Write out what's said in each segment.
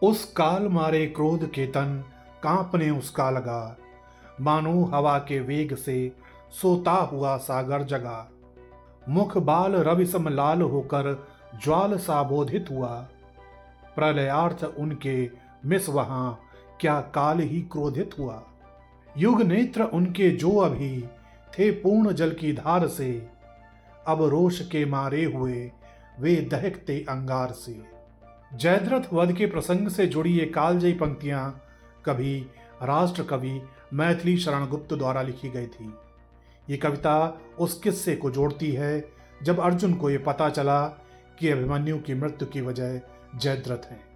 उस काल मारे क्रोध के तन कांपने उसका लगा, मानो हवा के वेग से सोता हुआ सागर जगा। मुख बाल रवि सम लाल होकर ज्वाल सा बोधित हुआ, प्रलयार्थ उनके मिस वहां क्या काल ही क्रोधित हुआ। युग नेत्र उनके जो अभी थे पूर्ण जल की धार से, अब रोष के मारे हुए वे दहकते अंगार से। जयद्रथ वध के प्रसंग से जुड़ी ये कालजयी पंक्तियां कभी राष्ट्र कवि मैथिली शरण गुप्त द्वारा लिखी गई थी। ये कविता उस किस्से को जोड़ती है जब अर्जुन को ये पता चला कि अभिमन्यु की मृत्यु की वजह जयद्रथ है।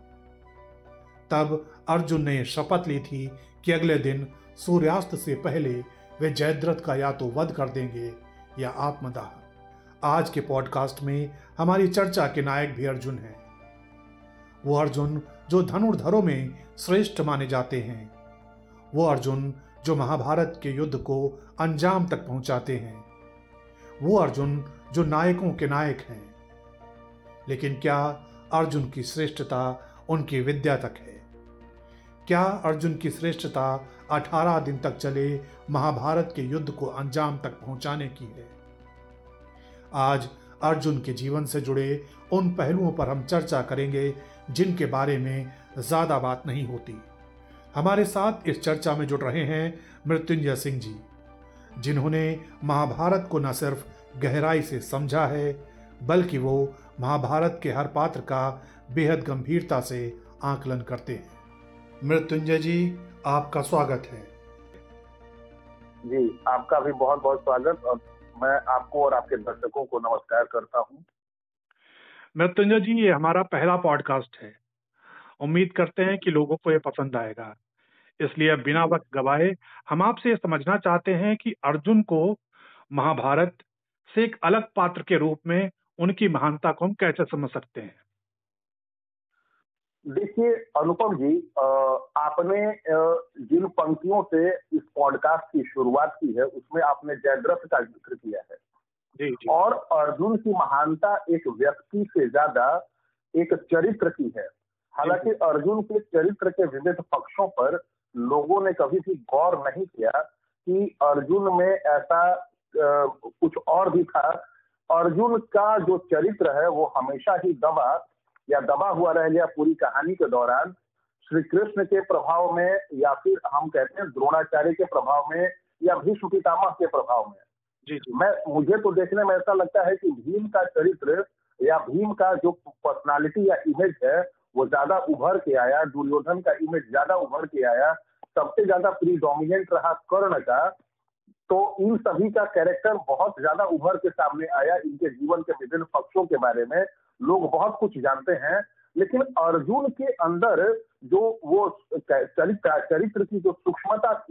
तब अर्जुन ने शपथ ली थी कि अगले दिन सूर्यास्त से पहले वे जयद्रथ का या तो वध कर देंगे या आत्मदाह। आज के पॉडकास्ट में हमारी चर्चा के नायक भी अर्जुन हैं। वो अर्जुन जो धनुर्धरों में श्रेष्ठ माने जाते हैं, वो अर्जुन जो महाभारत के युद्ध को अंजाम तक पहुंचाते हैं, वो अर्जुन जो नायकों के नायक हैं। लेकिन क्या अर्जुन की श्रेष्ठता उनकी विद्या तक है? क्या अर्जुन की श्रेष्ठता 18 दिन तक चले महाभारत के युद्ध को अंजाम तक पहुंचाने की है? आज अर्जुन के जीवन से जुड़े उन पहलुओं पर हम चर्चा करेंगे जिनके बारे में ज्यादा बात नहीं होती। हमारे साथ इस चर्चा में जुड़ रहे हैं मृत्युंजय सिंह जी, जिन्होंने महाभारत को न सिर्फ गहराई से समझा है, बल्कि वो महाभारत के हर पात्र का बेहद गंभीरता से आकलन करते हैं। मृत्युंजय जी, आपका स्वागत है। जी, आपका भी बहुत बहुत स्वागत, और मैं आपको और आपके दर्शकों को नमस्कार करता हूं। मृत्युंजय जी, ये हमारा पहला पॉडकास्ट है। उम्मीद करते हैं कि लोगों को ये पसंद आएगा। इसलिए बिना वक्त गवाए हम आपसे ये समझना चाहते हैं कि अर्जुन को महाभारत से एक अलग पात्र के रूप में उनकी महानता को हम कैसे समझ सकते हैं। देखिए अनुपम जी, आपने जिन पंक्तियों से इस पॉडकास्ट की शुरुआत की है उसमें आपने जयद्रथ का जिक्र किया है। जी जी। और अर्जुन की महानता एक व्यक्ति से ज्यादा एक चरित्र की है। हालांकि अर्जुन के चरित्र के विविध पक्षों पर लोगों ने कभी भी गौर नहीं किया कि अर्जुन में ऐसा कुछ और भी था। अर्जुन का जो चरित्र है वो हमेशा ही दबा हुआ रह गया पूरी कहानी के दौरान। श्री कृष्ण के प्रभाव में, या फिर हम कहते हैं द्रोणाचार्य के प्रभाव में, या भीष्म पितामह के प्रभाव में। जी जी। मुझे तो देखने में ऐसा लगता है कि भीम का चरित्र या भीम का जो पर्सनालिटी या इमेज है वो ज्यादा उभर के आया, दुर्योधन का इमेज ज्यादा उभर के आया, सबसे ज्यादा प्रीडोमिनेंट रहा कर्ण का। तो इन सभी का कैरेक्टर बहुत ज्यादा उभर के सामने आया। इनके जीवन के विभिन्न पक्षों के बारे में लोग बहुत कुछ जानते हैं, लेकिन अर्जुन के अंदर जो वो चरित्र की जो सूक्ष्मता थी,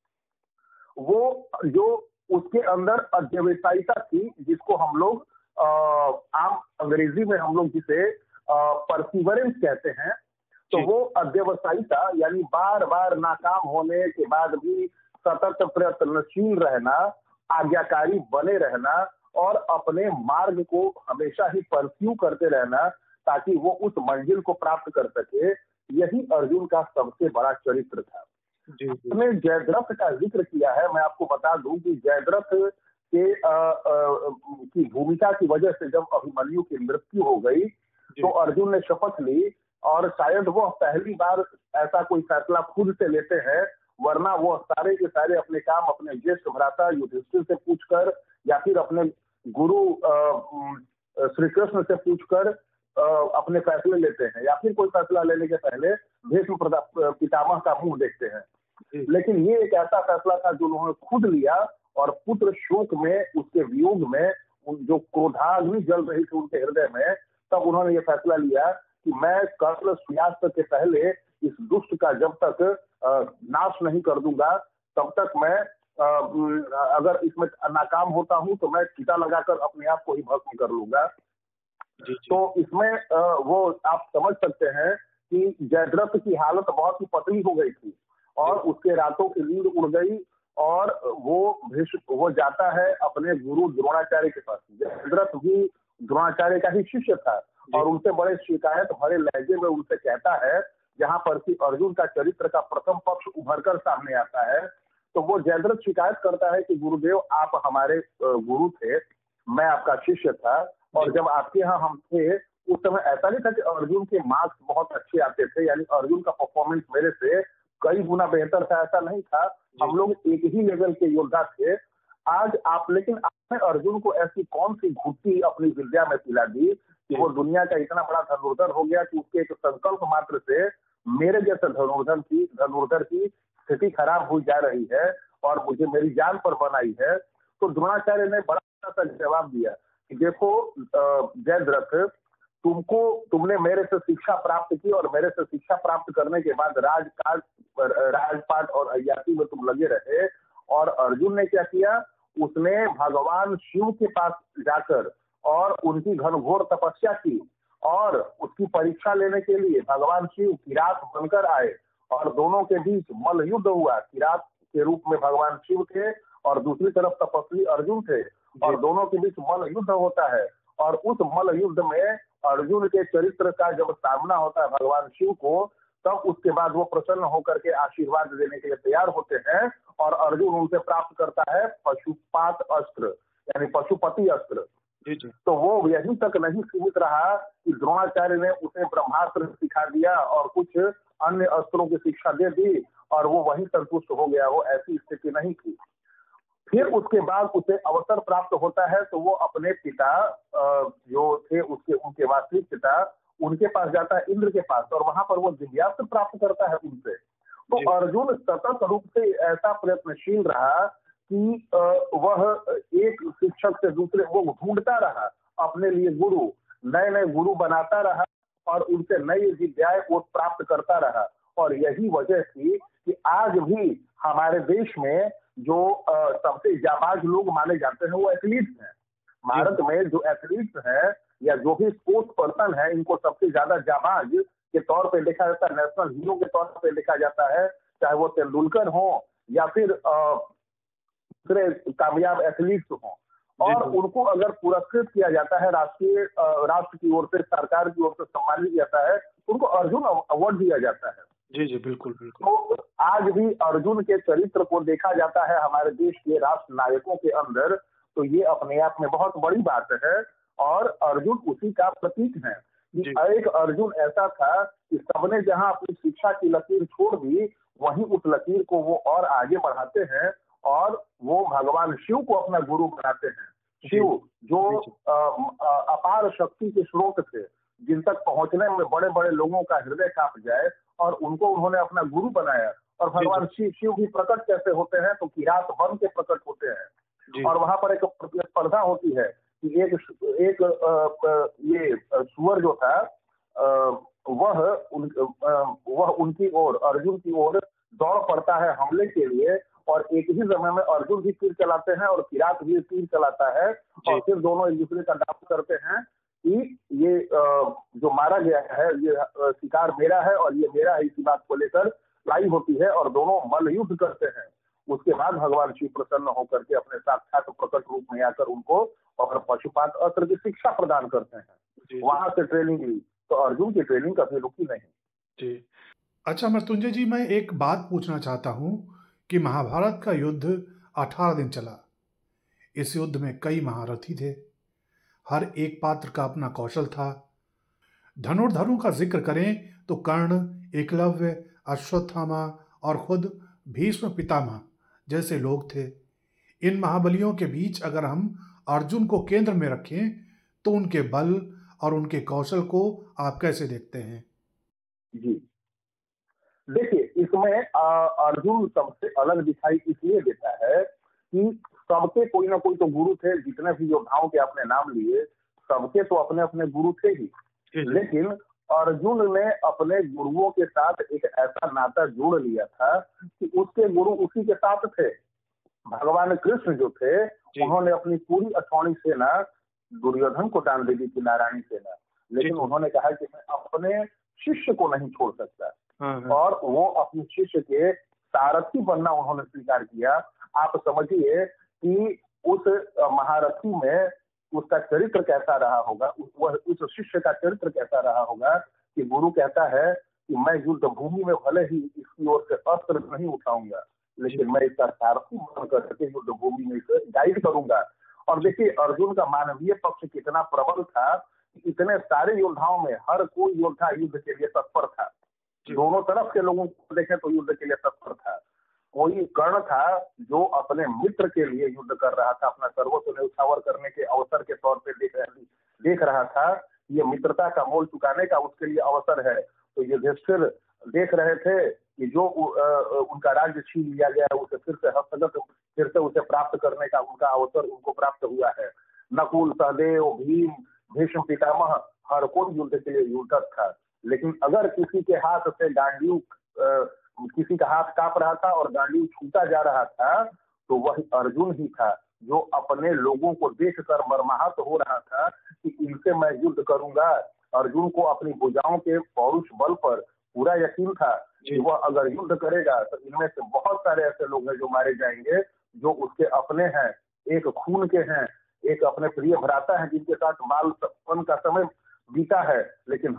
वो जो उसके अंदर अध्यवसायिता थी, जिसको हम लोग आम अंग्रेजी में हम लोग जिसे परसिवरेंस कहते हैं, तो वो अध्यवसायिता यानी बार बार नाकाम होने के बाद भी सतत प्रयत्नशील रहना, आज्ञाकारी बने रहना और अपने मार्ग को हमेशा ही परस्यू करते रहना ताकि वो उस मंजिल को प्राप्त कर सके, यही अर्जुन का सबसे बड़ा चरित्र था। उसने जयद्रथ का जिक्र किया है। मैं आपको बता दूं कि जयद्रथ के की भूमिका की वजह से जब अभिमन्यु की मृत्यु हो गई तो अर्जुन ने शपथ ली, और शायद वो पहली बार ऐसा कोई फैसला खुद से लेते हैं, वरना वो सारे के सारे अपने काम अपने ज्येष्ठ भ्राता युधिष्ठिर से पूछकर या फिर अपने गुरु श्री कृष्ण से पूछकर अपने फैसले लेते हैं, या फिर कोई फैसला लेने के पहले भीष्म पितामह का मुंह देखते हैं। लेकिन ये एक ऐसा फैसला था जो उन्होंने खुद लिया, और पुत्र शोक में, उसके वियोग में, जो क्रोधाग्नि जल रही थी उनके हृदय में, तब उन्होंने ये फैसला लिया कि मैं कल सूर्यास्त के पहले इस दुष्ट का जब तक नाश नहीं कर दूंगा तब तक मैं अगर इसमें नाकाम होता हूं तो मैं चिता लगाकर अपने आप को ही भस्म कर लूंगा। तो इसमें वो आप समझ सकते हैं कि जयद्रथ की हालत बहुत ही पतली हो गई थी और उसके रातों की नींद उड़ गई, और वो जाता है अपने गुरु द्रोणाचार्य के पास। जयद्रथ भी द्रोणाचार्य का ही शिष्य था और उनसे बड़े शिकायत भरे लहजे में उनसे कहता है कि जहां पर कि अर्जुन का चरित्र का प्रथम पक्ष उभर कर सामने आता है, तो वो जयद्रथ शिकायत करता है कि गुरुदेव आप हमारे गुरु थे, मैं आपका शिष्य था, और जब आपके यहाँ हम थे उस समय ऐसा नहीं था कि अर्जुन के मार्क्स बहुत अच्छे आते थे, यानी अर्जुन का परफॉर्मेंस मेरे से कई गुना बेहतर था, ऐसा नहीं था। हम लोग एक ही लेवल के योद्धा थे। आज आप, लेकिन आपने अर्जुन को ऐसी कौन सी घुट्टी अपनी विद्या में पिला दी कि वो दुनिया का इतना बड़ा धनुर्धर हो गया कि उसके एक संकल्प मात्र से मेरे जैसे धनुर्धर की स्थिति खराब हो जा रही है और मुझे मेरी जान पर बनाई है। तो द्रोणाचार्य ने बड़ा अच्छा सा जवाब दिया कि देखो जयद्रथ, तुमने मेरे से शिक्षा प्राप्त की और मेरे से शिक्षा प्राप्त करने के बाद राजपाट और अय्यासी में तुम लगे रहे, और अर्जुन ने क्या किया, उसने भगवान शिव के पास जाकर और उनकी घनघोर तपस्या की और उसकी परीक्षा लेने के लिए भगवान शिव किरात बनकर आए और दोनों के बीच मल्ल युद्ध हुआ। किरात के रूप में भगवान शिव थे और दूसरी तरफ तपस्वी अर्जुन थे, और दोनों के बीच मल्ल युद्ध होता है। और उस मल्ल युद्ध में अर्जुन के चरित्र का जब सामना होता है भगवान शिव को, तब उसके बाद वो प्रसन्न होकर के आशीर्वाद देने के लिए तैयार होते हैं, और अर्जुन उनसे प्राप्त करता है पशुपात अस्त्र, यानी पशुपति अस्त्र। तो वो यहीं तक नहीं सीमित रहा कि द्रोणाचार्य ने उसे ब्रह्मास्त्र सिखा दिया और कुछ अन्य अस्त्रों की शिक्षा दे दी और वो वहीं संतुष्ट हो गया हो, ऐसी स्थिति नहीं थी। फिर उसके बाद उसे अवसर प्राप्त होता है, तो वो अपने पिता जो थे उनके वास्तविक पिता, उनके पास जाता है, इंद्र के पास, और वहां पर वो दिव्यास्त्र प्राप्त करता है उनसे। तो अर्जुन सतत रूप से ऐसा प्रयत्नशील रहा कि वह एक शिक्षक से दूसरे, वो ढूंढता रहा अपने लिए गुरु, नए नए गुरु बनाता रहा और उनसे नई विद्याएं वो प्राप्त करता रहा। और यही वजह थी कि आज भी हमारे देश में जो सबसे जाबाज लोग माने जाते हैं वो एथलीट्स हैं। भारत में जो एथलीट्स हैं या जो भी स्पोर्ट्स पर्सन है, इनको सबसे ज्यादा जाबाज के तौर पे देखा जाता है, नेशनल हीरो के तौर पे देखा जाता है, चाहे वो तेंदुलकर हो या फिर दूसरे कामयाब एथलीट्स हो। और उनको अगर पुरस्कृत किया जाता है राष्ट्र की ओर से, सरकार की ओर से सम्मानित किया जाता है, उनको अर्जुन अवार्ड दिया जाता है। जी बिल्कुल बिल्कुल। तो आज भी अर्जुन के चरित्र को देखा जाता है हमारे देश के राष्ट्र नायकों के अंदर, तो ये अपने आप में बहुत बड़ी बात है। और अर्जुन उसी का प्रतीक है। एक अर्जुन ऐसा था कि सबने जहां अपनी शिक्षा की लकीर छोड़ दी, वहीं उस लकीर को वो और आगे बढ़ाते हैं और वो भगवान शिव को अपना गुरु बनाते हैं। शिव जो अपार शक्ति के स्रोत थे, जिन तक पहुंचने में बड़े बड़े लोगों का हृदय कांप जाए, और उनको उन्होंने अपना गुरु बनाया। और भगवान शिव भी प्रकट कैसे होते हैं, तो किरात बन के प्रकट होते हैं। और वहां पर एक प्रतिस्पर्धा होती है कि एक ये सुअर जो था वह उनकी ओर, अर्जुन की ओर दौड़ पड़ता है हमले के लिए, और एक ही समय में अर्जुन भी तीर चलाते हैं और किरात भी तीर चलाता है, और फिर दोनों एक दूसरे का दाव करते हैं कि ये जो मारा गया है, ये शिकार मेरा है और ये मेरा है, इसी बात को लेकर लड़ाई होती है और दोनों मल्ल युद्ध करते हैं। उसके बाद भगवान शिव प्रसन्न होकर के अपने साक्षात प्रकट रूप में आकर उनको और पशुपात अस्त्र की शिक्षा प्रदान करते हैं। वहां से ट्रेनिंग ली, तो अर्जुन की ट्रेनिंग कभी रुकी नहीं। जी अच्छा मृत्युंजय जी, मैं एक बात पूछना चाहता हूँ कि महाभारत का युद्ध 18 दिन चला। इस युद्ध में कई महारथी थे, हर एक पात्र का अपना कौशल था। धनुर्धरों का जिक्र करें तो कर्ण, एकलव्य, अश्वत्थामा और खुद भीष्म पितामह जैसे लोग थे। इन महाबलियों के बीच अगर हम अर्जुन को केंद्र में रखें तो उनके बल और उनके कौशल को आप कैसे देखते हैं? जी देखिए, इसमें अर्जुन सबसे अलग दिखाई इसलिए देता है कि सबके कोई ना कोई तो गुरु थे। जितने भी योद्धाओं के आपने नाम लिए, सबके तो अपने अपने गुरु थे ही, लेकिन अर्जुन ने अपने गुरुओं के साथ एक ऐसा नाता जोड़ लिया था कि उसके गुरु उसी के साथ थे। भगवान कृष्ण जो थे, उन्होंने अपनी पूरी 18 सेना दुर्योधन को दान दे दी थी, नारायणी सेना, लेकिन उन्होंने कहा कि मैं अपने शिष्य को नहीं छोड़ सकता, और वो अपने शिष्य के सारथी बनना उन्होंने स्वीकार किया। आप समझिए कि उस महारथी में उसका चरित्र कैसा रहा होगा, उस शिष्य का चरित्र कैसा रहा होगा कि गुरु कहता है कि मैं युद्ध भूमि में भले ही इसकी ओर से अस्त्र नहीं उठाऊंगा, लेकिन मैं इसका सारथी बन करके युद्ध भूमि में इसे गाइड करूंगा। और देखिए अर्जुन का मानवीय पक्ष कितना प्रबल था कि इतने सारे योद्धाओं में हर कोई योद्धा युद्ध के लिए तत्पर था। दोनों तरफ के लोगों को देखें तो युद्ध के लिए तत्पर था। कोई कर्ण था जो अपने मित्र के लिए युद्ध कर रहा था, अपना सर्वस्व न्यौछावर करने के अवसर के तौर पे देख रहा था। ये मित्रता का मोल चुकाने का उसके लिए अवसर है। तो युधिष्ठिर देख रहे थे कि जो उनका राज्य छीन लिया गया है उसे फिर से उसे प्राप्त करने का उनका अवसर उनको प्राप्त हुआ है। नकुल, सहदेव, भीम, भीष्म पितामह हर कोई युद्ध के लिए युद्धक था। लेकिन अगर किसी के हाथ से गांडीव किसी का हाथ कांप रहा था और गांडीव छूटा जा रहा था तो वह अर्जुन ही था, जो अपने लोगों को देखकर मर्माहत हो रहा था कि इनसे मैं युद्ध करूंगा। अर्जुन को अपनी भुजाओं के पौरुष बल पर पूरा यकीन था कि वह अगर युद्ध करेगा तो इनमें से बहुत सारे ऐसे लोग हैं जो मारे जाएंगे, जो उसके अपने हैं, एक खून के हैं, एक अपने प्रिय भ्राता है जिनके साथ बालपन का समय बीता है। लेकिन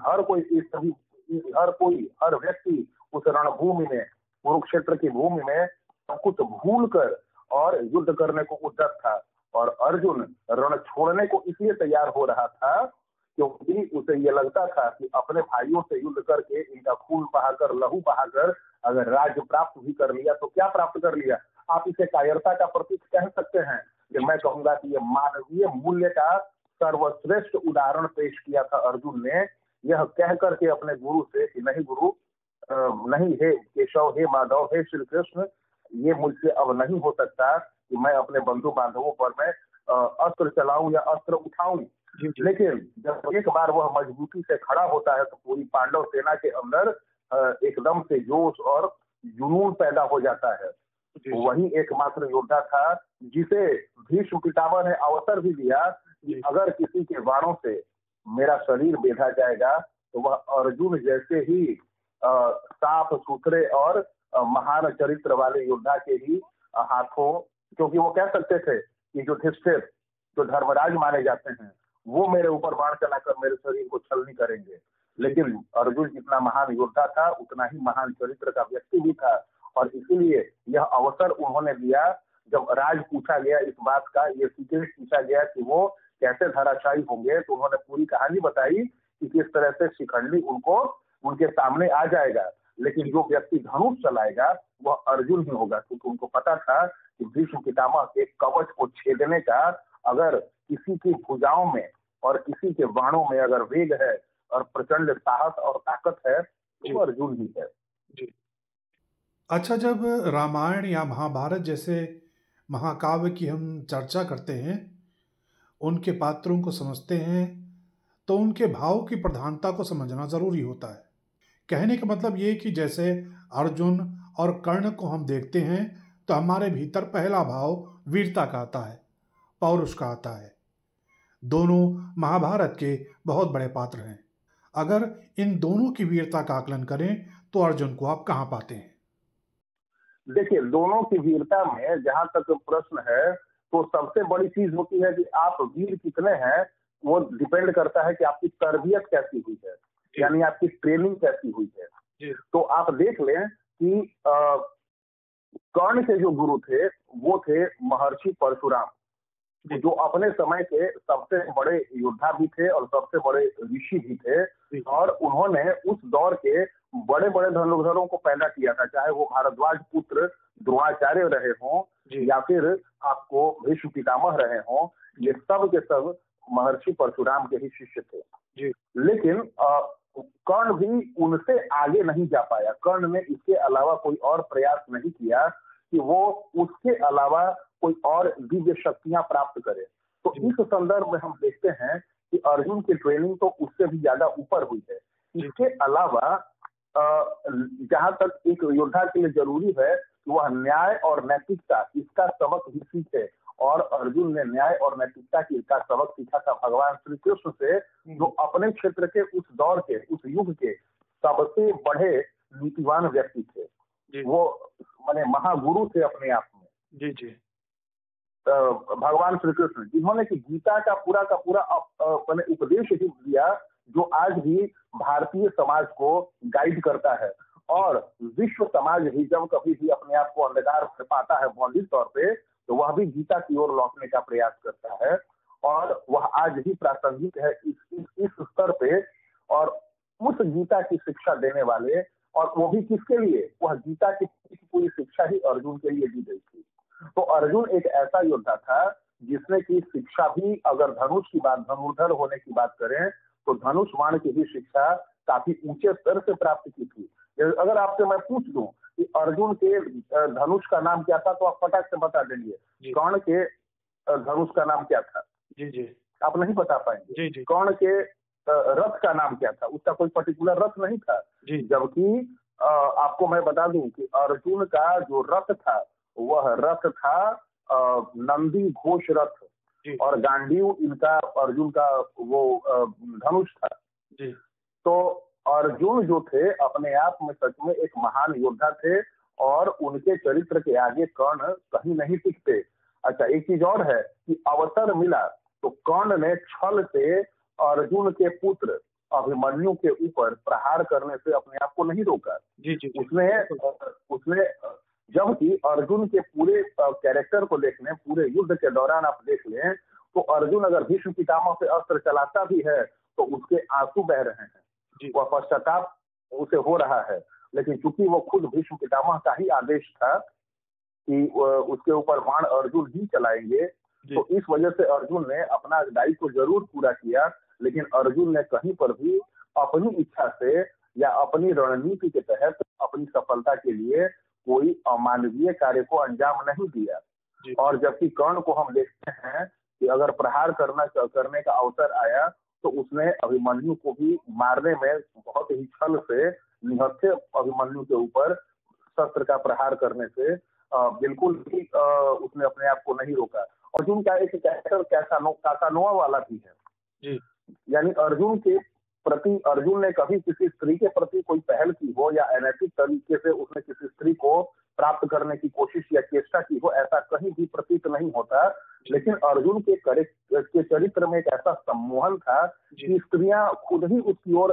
हर व्यक्ति उस रणभूमि में, कुरुक्षेत्र की भूमि में सब कुछ भूल कर और युद्ध करने को उद्यत था। और अर्जुन रण छोड़ने को इसलिए तैयार हो रहा था क्योंकि उसे ये लगता था कि अपने भाइयों से युद्ध करके, इनका खून बहाकर, लहू बहाकर अगर राज्य प्राप्त भी कर लिया तो क्या प्राप्त कर लिया। आप इसे कायरता का प्रतीक कह सकते हैं कि मैं कहूंगा कि ये मानवीय मूल्य का सर्वश्रेष्ठ उदाहरण पेश किया था अर्जुन ने, यह कह करके अपने गुरु से कि नहीं गुरु, नहीं, हे केशव, हे माधव, हे श्री कृष्ण, ये मुझसे अब नहीं हो सकता कि मैं अपने बंधु बांधवों पर मैं अस्त्र चलाऊं या अस्त्र उठाऊं। लेकिन जब एक बार वह मजबूती से खड़ा होता है तो पूरी पांडव सेना के अंदर एकदम से जोश और जुनून पैदा हो जाता है। वही एकमात्र योद्धा था जिसे भीष्म पितामह ने अवसर भी दिया कि अगर किसी के बाणों से मेरा शरीर बेधा जाएगा तो वह अर्जुन जैसे ही साफ सुथरे और महान चरित्र वाले योद्धा के ही हाथों, क्योंकि वो कह सकते थे कि जो युधिष्ठिर, जो धर्मराज माने जाते हैं, वो मेरे ऊपर बाण चलाकर मेरे शरीर को छलनी करेंगे। लेकिन अर्जुन जितना महान योद्धा था उतना ही महान चरित्र का व्यक्ति भी था। और इसीलिए यह अवसर उन्होंने दिया। जब राज पूछा गया इस बात का, ये सीक्रेट पूछा गया कि वो कैसे धराशायी होंगे, तो उन्होंने पूरी कहानी बताई कि किस तरह से शिखंडी उनके सामने आ जाएगा। लेकिन जो व्यक्ति धनुष चलाएगा वह अर्जुन ही होगा, क्योंकि उनको पता था कि भीष्म पितामह के कवच को छेदने का अगर किसी की भुजाओं में और किसी के बाणों में अगर वेग है और प्रचंड साहस और ताकत है तो अर्जुन ही है। जी। अच्छा, जब रामायण या महाभारत जैसे महाकाव्य की हम चर्चा करते हैं, उनके पात्रों को समझते हैं, तो उनके भाव की प्रधानता को समझना जरूरी होता है। कहने का मतलब ये कि जैसे अर्जुन और कर्ण को हम देखते हैं तो हमारे भीतर पहला भाव वीरता का आता है, पौरुष का आता है। दोनों महाभारत के बहुत बड़े पात्र हैं। अगर इन दोनों की वीरता का आकलन करें तो अर्जुन को आप कहां पाते हैं? देखिए, दोनों की वीरता में जहां तक प्रश्न है तो सबसे बड़ी चीज होती है कि आप वीर कितने हैं, वो डिपेंड करता है कि आपकी तरबियत कैसी हुई है, यानी आपकी ट्रेनिंग कैसी हुई है। तो आप देख लें कि कर्ण के जो गुरु थे वो थे महर्षि परशुराम, जो अपने समय के सबसे बड़े योद्धा भी थे और सबसे बड़े ऋषि भी थे। और उन्होंने उस दौर के बड़े बड़े धनुर्धरों को पैदा किया था, चाहे वो भारद्वाज पुत्र द्रोणाचार्य रहे हों या फिर आपको भीष्म पितामह रहे हों, ये सब के सब महर्षि परशुराम के ही शिष्य थे। लेकिन कर्ण भी उनसे आगे नहीं जा पाया। कर्ण ने इसके अलावा कोई और प्रयास नहीं किया कि वो उसके अलावा कोई और दिव्य शक्तियां प्राप्त करे। तो इस संदर्भ में हम देखते हैं कि अर्जुन की ट्रेनिंग तो उससे भी ज्यादा ऊपर हुई है। इसके अलावा जहां तक एक योद्धा के लिए जरूरी है कि वह न्याय और नैतिकता, इसका सबक भी सीखे। और अर्जुन ने न्याय और नैतिकता का सबक सीखा था भगवान श्री कृष्ण से, जो अपने क्षेत्र के उस दौर के, उस युग के सबसे बड़े नीतिवान व्यक्ति थे। वो माने महागुरु थे अपने आप में। भगवान श्री कृष्ण, जिन्होंने कि गीता का पूरा मैंने उपदेश ही दिया जो आज भी भारतीय समाज को गाइड करता है। और विश्व समाज भी जब कभी भी अपने आप को अंधकार में पाता है बौद्धिक तौर पे, तो वह भी गीता की ओर लौटने का प्रयास करता है, और वह आज भी प्रासंगिक है इस स्तर पे। और उस गीता की शिक्षा देने वाले, और वो भी किसके लिए, वह गीता की पूरी शिक्षा ही अर्जुन के लिए दी गई थी। तो अर्जुन एक ऐसा योद्धा था जिसने की शिक्षा भी, अगर धनुष की बात, धनुर्धर होने की बात करें, तो धनुष बाण की भी शिक्षा काफी ऊंचे स्तर से प्राप्त की थी। अगर आपसे मैं पूछ दूं कि अर्जुन के धनुष का नाम क्या था, तो आप फटाक से बता देंगे। कर्ण के धनुष का नाम क्या था? जी जी, आप नहीं बता पाएंगे। जी जी, कर्ण के रथ का नाम क्या था? उसका कोई पर्टिकुलर रथ नहीं था। जबकि आपको मैं बता दूं कि अर्जुन का जो रथ था, वह रथ था नंदी घोष रथ, और गांडीव इनका अर्जुन का वो धनुष था। तो अर्जुन जो थे अपने आप में सच में एक महान योद्धा थे, और उनके चरित्र के आगे कर्ण कहीं नहीं टिकते। अच्छा, एक चीज और है कि अवसर मिला तो कर्ण ने छल से अर्जुन के पुत्र अभिमन्यु के ऊपर प्रहार करने से अपने आप को नहीं रोका। उसने जबकि अर्जुन के पूरे कैरेक्टर को देख लें, पूरे युद्ध के दौरान आप देख लें, तो अर्जुन अगर भीष्म पितामह से अस्त्र चलाता भी है तो उसके आंसू बह रहे हैं, वह पश्चाताप उसे हो रहा है। लेकिन चूंकि वो खुद भीष्म पितामह का ही आदेश था कि उसके ऊपर बाण अर्जुन ही चलाएंगे, तो इस वजह से अर्जुन ने अपना दायित्व जरूर पूरा किया। लेकिन अर्जुन ने कहीं पर भी अपनी इच्छा से या अपनी रणनीति के तहत अपनी सफलता के लिए कोई अमानवीय कार्य को अंजाम नहीं दिया। और जबकि कर्ण को हम देखते हैं कि अगर प्रहार करने का अवसर आया तो उसने अभिमन्यु को भी मारने में बहुत ही छल से निहत्थे अभिमन्यु के ऊपर शस्त्र का प्रहार करने से बिल्कुल भी उसने अपने आप को नहीं रोका। अर्जुन का एक कैरेक्टर कासानोवा वाला भी है। यानी अर्जुन के प्रति, अर्जुन ने कभी किसी स्त्री के प्रति कोई पहल की हो या अनैतिक तरीके से उसने किसी स्त्री को प्राप्त करने की कोशिश या चेष्टा की हो, ऐसा कहीं भी प्रतीत नहीं होता। लेकिन अर्जुन के चरित्र में एक ऐसा सम्मोहन था कि स्त्रियां खुद ही उसकी ओर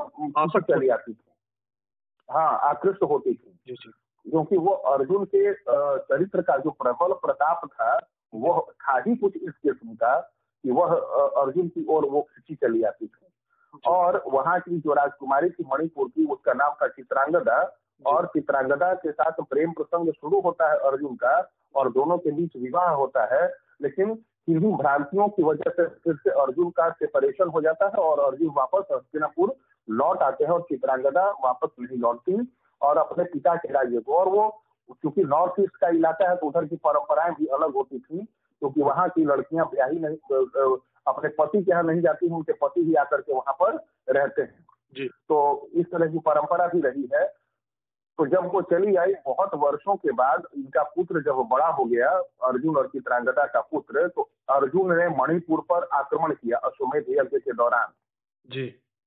चली आती थी, हाँ, आकृष्ट होती थी, क्योंकि वो अर्जुन के चरित्र का जो प्रबल प्रताप था वह था ही कुछ इस किस्म का कि वह अर्जुन की ओर वो खिंची चली आती थी। और वहां की जो राजकुमारी थी मणिपुर की, उसका नाम था चित्रांगदा, और चित्रांगदा के साथ प्रेम प्रसंग शुरू होता है अर्जुन का, और दोनों के बीच विवाह होता है। लेकिन किन्हीं भ्रांतियों की वजह से फिर से अर्जुन का सेपरेशन हो जाता है, और अर्जुन वापस हस्तिनापुर लौट आते हैं, और चित्रांगदा वापस नहीं लौटती और अपने पिता के राज्य को। और वो क्योंकि नॉर्थ ईस्ट का इलाका है तो उधर की परंपराएं भी अलग होती थी, क्योंकि वहां की लड़कियां ब्याही नहीं, अपने पति के यहाँ नहीं जाती हैं, उनके पति ही आकर के वहां पर रहते हैं। तो इस तरह की परंपरा भी रही है। तो जब वो चली आई बहुत वर्षों के बाद, इनका पुत्र जब बड़ा हो गया, अर्जुन और चित्रांगदा का पुत्र, तो अर्जुन ने मणिपुर पर आक्रमण किया अश्वमेध यज्ञ के दौरान।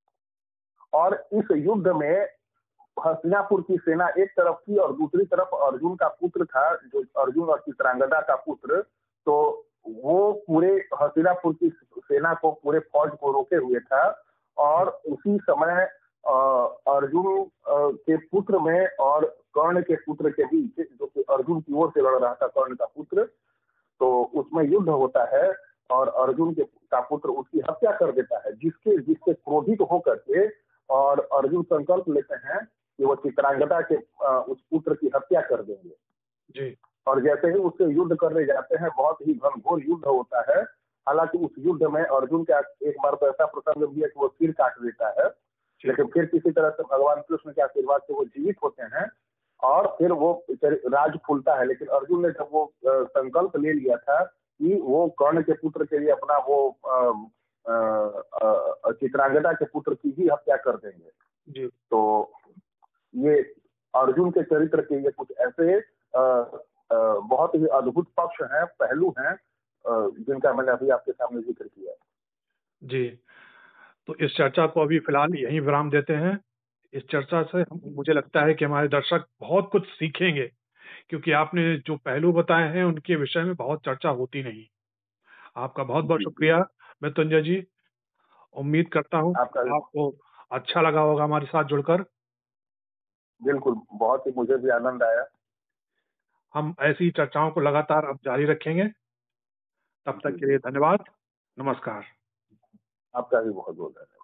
और इस युद्ध में हस्तिनापुर की सेना एक तरफ थी और दूसरी तरफ अर्जुन का पुत्र था, जो अर्जुन और चित्रांगदा का पुत्र। तो वो पूरे हस्तिनापुर की सेना को, पूरे फौज को रोके हुए था। और उसी समय अर्जुन के पुत्र में और कर्ण के पुत्र के बीच, जो कि अर्जुन की ओर से लड़ रहा था कर्ण का पुत्र, तो उसमें युद्ध होता है और अर्जुन का पुत्र उसकी हत्या कर देता है, जिससे क्रोधित होकर के और अर्जुन संकल्प लेते हैं कि वो चित्रांगदा के उस पुत्र की हत्या कर देंगे। और जैसे ही उससे युद्ध करने जाते हैं, बहुत ही घनघोर युद्ध होता है। हालांकि उस युद्ध में अर्जुन का एक बार तो ऐसा प्रसंग भी है कि वो सिर काट देता है, लेकिन फिर किसी तरह से भगवान कृष्ण के आशीर्वाद से वो जीवित होते हैं और फिर वो राज खुलता है। लेकिन अर्जुन ने जब वो संकल्प ले लिया था कि वो कर्ण के पुत्र के लिए अपना वो चित्रांगदा के पुत्र की ही हत्या कर देंगे। तो ये अर्जुन के चरित्र के ये कुछ ऐसे बहुत ही अद्भुत पक्ष हैं, पहलू हैं, जिनका मैंने अभी आपके सामने जिक्र किया। जी, तो इस चर्चा को अभी फिलहाल यहीं विराम देते हैं। इस चर्चा से मुझे लगता है कि हमारे दर्शक बहुत कुछ सीखेंगे, क्योंकि आपने जो पहलू बताए हैं उनके विषय में बहुत चर्चा होती नहीं। आपका बहुत बहुत शुक्रिया मृत्युंजय जी। उम्मीद करता हूँ आपका आपको अच्छा लगा होगा हमारे साथ जुड़कर। बिल्कुल, बहुत ही मुझे भी आनंद आया। हम ऐसी चर्चाओं को लगातार अब जारी रखेंगे। तब तक के लिए धन्यवाद। नमस्कार। आपका भी बहुत बहुत धन्यवाद।